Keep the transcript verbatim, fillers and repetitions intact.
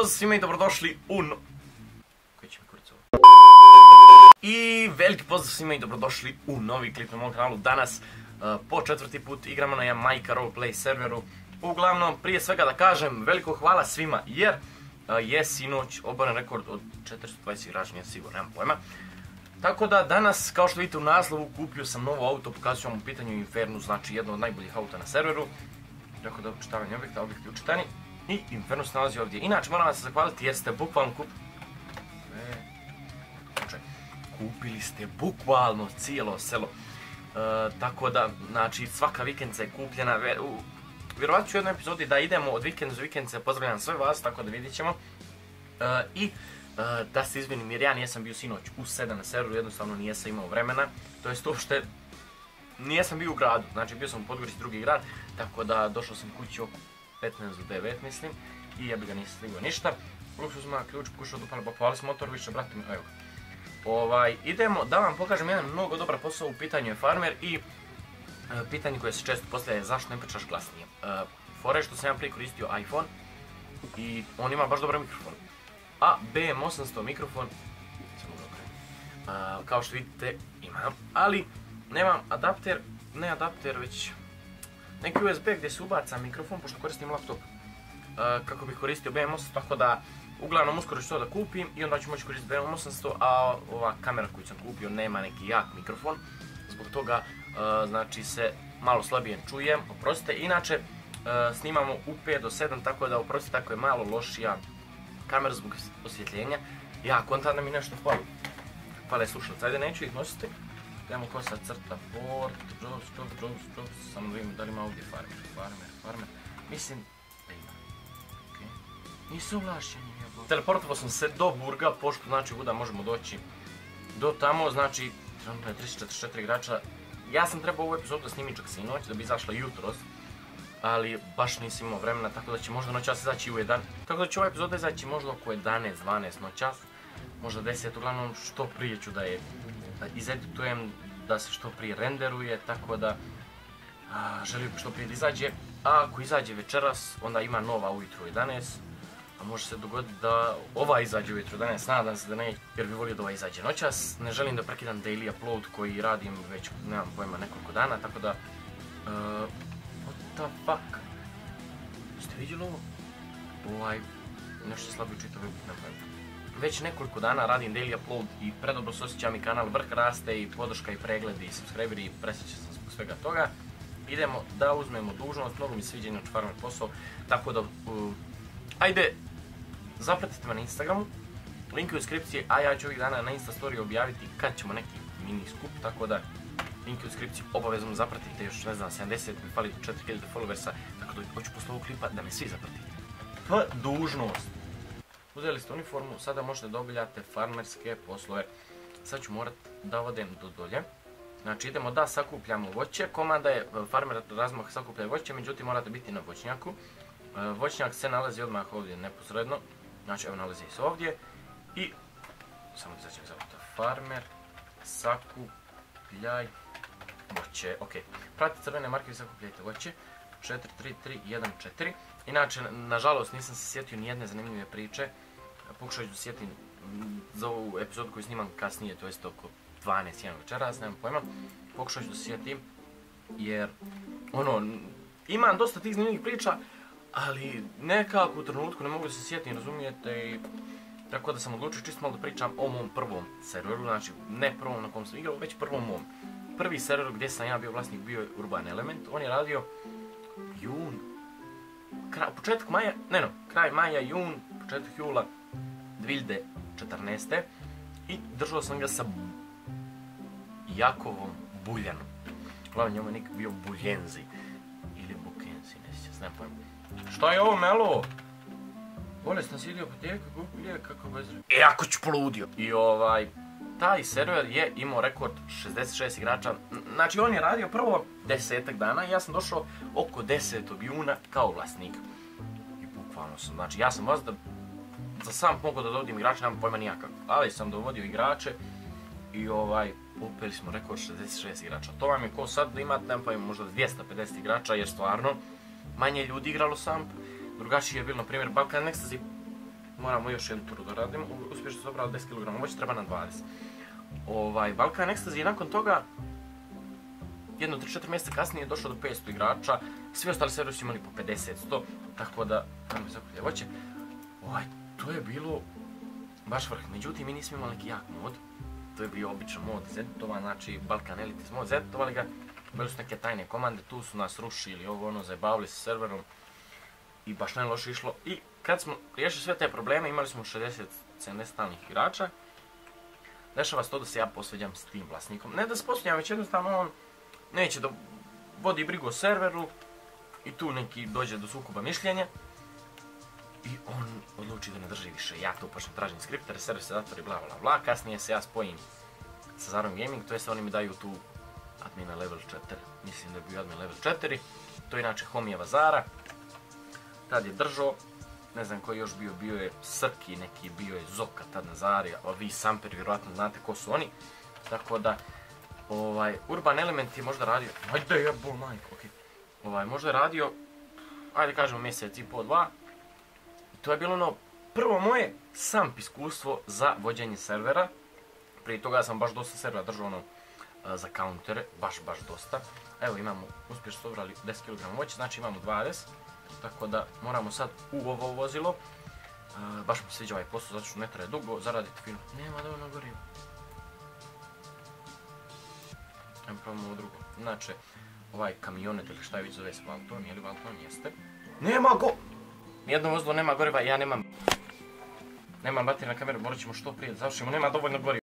pozdrav svima i dobrodošli u no... Koji će mi kuricu? I veliki pozdrav svima i dobrodošli u novi klip na mom kanalu. Danas uh, po četvrti put igramo na Jamaica Roleplay serveru. Uglavnom, prije svega da kažem veliko hvala svima jer uh, je sinoć oboren rekord od četiristo dvadeset igrača, nije sigurno, nemam pojma. Tako da danas, kao što vidite u naslovu, kupio sam novo auto, pokazujem vam u pitanju Infernu, znači jedno od najboljih auta na serveru. Rekao da učitavanje objekta, objekti učitani. I Inferno se nalazi ovdje. Inače, moram vam se zahvaliti jer ste bukvalno kup... E... Kupili ste bukvalno cijelo selo. E, tako da, znači, svaka vikendica je kupljena. Vjerovat ću u jednoj epizodi da idemo od vikenda do vikendice, pozdravljam sve vas, tako da vidjet ćemo. E, I e, da se izvinim jer ja nijesam bio sinoć u sedam na serveru, jednostavno nijesam imao vremena. To jest uopšte, nijesam bio u gradu, znači bio sam u Podgorici, drugi grad, tako da došao sam kući oko petnaest do devet mislim i jebi ga nisam stigao ništa. Luksuz ima ključ, pokušao da upali, popali se motor više, brate mi, evo ga. Ovaj, idemo da vam pokažem jedan mnogo dobar posao, u pitanju je farmer i e, pitanje koje se često postavlja je zašto ne pričaš glasnije. E, fore što sam ja prije koristio iPhone i on ima baš dobar mikrofon. A B M osamsto mikrofon, e, kao što vidite imam, ali nemam adapter, ne adapter već neki U S B gdje se ubaca mikrofon, pošto koristim laptop uh, kako bih koristio B M osamsto, tako da uglavnom uskoro ću to da kupim i onda ću moći koristiti B M osamsto, a ova kamera koju sam kupio nema neki jak mikrofon, zbog toga uh, znači se malo slabije čujem, oprostite. Inače uh, snimamo u pet do sedam, tako da oprostite ako je malo lošija kamera zbog osvjetljenja. Ja kontam da mi nešto fali, fale slušalice, ajde neću ih nositi. Idemo ko sad crta, port, jobs, jobs, jobs, jobs, samo da vidim da li ima ovdje farmer, farmer, farmer, mislim da ima, okej, nisu ovlašćeni, jebo. Teleportovao sam se do Burga, pošto znači vuda možemo doći do tamo, znači, trenutno je tristo četrdeset četiri igrača, ja sam trebao ovu epizodu da snimim čak sinoć, da bi izašla jutros, ali baš nisam imao vremena, tako da će možda noćas izaći u jedan, tako da će ova epizoda izaći možda oko jedanaest dvanaest noćas, možda deset, uglavnom što prije ću da je izeditujem, da se što prije renderuje, tako da a, želim što prije da izađe. A ako izađe večeras, onda ima nova ujutro u jedanaest, a može se dogoditi da ova izađe ujutro u jedanaest, nadam se da neće, jer bi volio da ova izađe noćas. Ne želim da prekidam daily upload koji radim već, nemam pojma, nekoliko dana, tako da... Uh, what the fuck? Ste vidjeli ovo? Ovaj, nešto slabo čitav, nemam pojma. Već nekoliko dana radim daily upload i predobro se osjećam i kanal vrh raste i podrška i pregledi i subscriberi i presjećam sam zbog svega toga. Idemo da uzmemo dužnost, mnogo mi sviđa inače farmer posao, tako da uh, ajde zapratite me na Instagramu, link u deskripciji, a ja ću ovih dana na Insta story objaviti kad ćemo neki mini skup, tako da link u deskripciji obavezno zapratite, još ne znam sedamdeset mi fali četiri hiljade followersa, tako da hoću posle ovog klipa da me svi zapratite. Pa dužnost. Uzeli ste uniformu, sada možete da obavljate farmerske poslove. Sad ću morat da odem do dolje. Znači idemo da sakupljamo voće. Komanda je farmer razmah sakuplja voće, međutim morate biti na voćnjaku. Voćnjak se nalazi odmah ovdje neposredno. Znači evo nalazi se ovdje. I samo da začem zavrta. Farmer, sakupljaj voće. Ok, pratite crvene marke i sakupljajte voće. četiri tri tri jedan četiri. Inače, nažalost, nisam se sjetio ni jedne zanimljive priče. Pokušat ću sjetim za ovu epizodu koju snimam kasnije, to jest oko dvanaest jedan večeras, nemam pojma. Pokušat ću sjetim, jer, ono, imam dosta tih zanimljivih priča, ali nekako u trenutku ne mogu da se sjetim, razumijete, i tako da sam odlučio čisto malo da pričam o mom prvom serveru, znači ne prvom na kom sam igrao, već prvom mom. Prvi server gdje sam ja bio vlasnik bio je Urban Element, on je radio jun, kraj, početak maja, ne no, kraj maja, jun, početak jula dvije hiljade četrnaeste. i držao sam ga sa Jakovom Buljanom. Uglavnom njemu je nik bio Buljenzi ili Bukenzi, ne sjećam, znam pojma. Šta je ovo, Melo? Bolestan si idio apoteka, kupi lijek, kako bezre. E, ako ću poludio. I ovaj, taj server je imao rekord šezdeset šest igrača. Znači on je radio prvo desetak dana i ja sam došao oko desetog juna kao vlasnik. I bukvalno sam, znači ja sam vas da za sam mogao da dovodim igrače, nemam pojma nijakako. Ali sam dovodio igrače i ovaj, upeli smo rekord šezdeset šest igrača. To vam je ko sad da imate, nemam pojma, možda dvjesto pedeset igrača jer stvarno manje ljudi igralo sam. Drugačiji je bilo, na primjer, Balkan Ecstasy, moramo još jednu turu da radimo, uspješno su obrali deset kilograma voća, treba nam dvadeset. Ovaj, Balkan Ekstazi je nakon toga, jedno tri četiri mjeseca kasnije je došlo do petsto igrača, svi ostali serveri su imali po pedeset sto, tako da, tamo je zakuplje voće. Ovaj, to je bilo baš vrh, međutim mi nismo imali neki jak mod, to je bio običan mod Z-ova, znači Balkan Elites mod, Z-ovali ga, bili su neke tajne komande, tu su nas rušili, ovo ono, zajebavili se serverom i baš najloše išlo. I kad smo riješili sve te probleme, imali smo šezdeset sedamdeset stalnih igrača, dešava se to da se ja posveđam s tim vlasnikom, ne da se posveđam, već jednostavno on neće da vodi brigu o serveru i tu neki dođe do sukoba mišljenja i on odluči da ne drži više. Ja tu počnem tražim skriptere, server se zatvori, bla bla bla, kasnije se ja spojim sa Zarom Gaming, to jest oni mi daju tu admina level četiri, mislim da je bio admin level četiri, to je inače homijeva Zara, tad je držao, ne znam koji je još bio, bio je Srki neki, bio je Zoka tad na Zari, a vi Samper vjerojatno znate ko su oni, tako da ovaj, Urban Element je možda radio, ajde jebo majko, okej, ovaj, možda je radio, ajde kažemo mjesec i po dva, i to je bilo ono prvo moje samp iskustvo za vođenje servera, prije toga sam baš dosta servera držao ono za countere, baš baš dosta, evo imamo, uspješno su obrali deset kilograma voća, znači imamo dvadeset, tako da moramo sad u ovo vozilo, uh, baš mi se sviđa ovaj posao zato što ne traje dugo, zaraditi fino, nema dovoljno goriva. Ajmo probamo ovo drugo, znači ovaj kamionet ili šta je već zove s Valtom, je li Valtom jeste. Nema go! Nijedno vozilo nema goriva, ja nemam, nemam baterije na kameru, morat ćemo što prije da završimo, nema dovoljno goriva.